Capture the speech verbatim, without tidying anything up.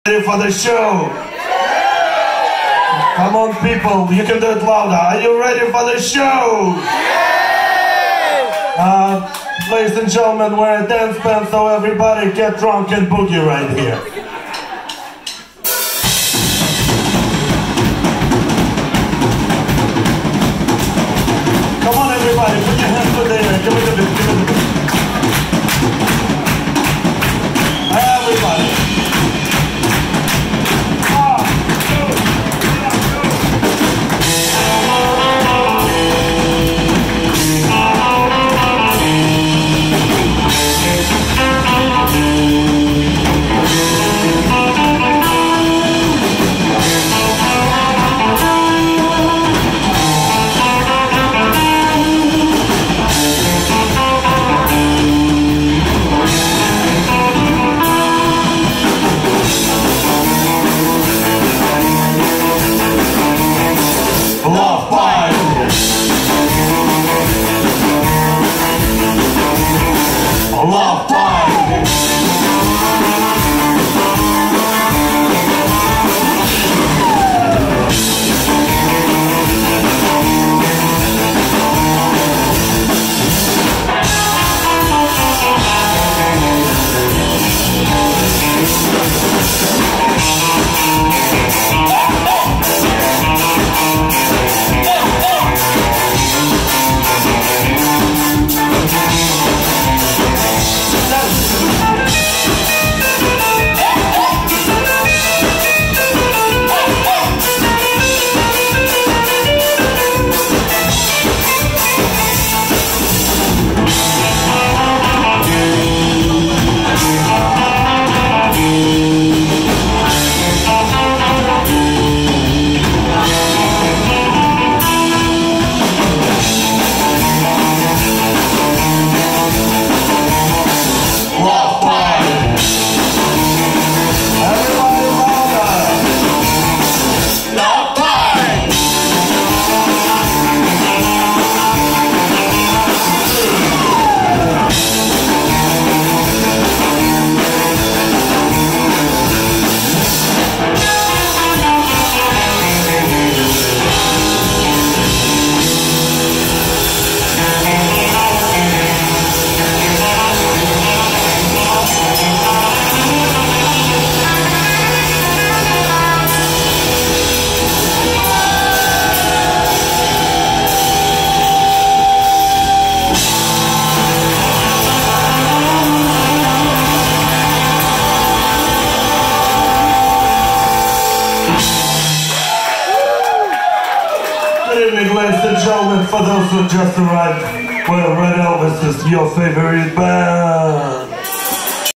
Ready for the show? Come on, people, you can do it louder. Are you ready for the show? Uh, ladies and gentlemen, we're a dance band, so everybody get drunk and boogie right here. Come on, everybody, put your hands to the air. Give it a bit, give it a bit. Everybody. Love Fight! Love Fight! Good evening, ladies and gentlemen. For those who just arrived, well, Red Elvises, your favorite band.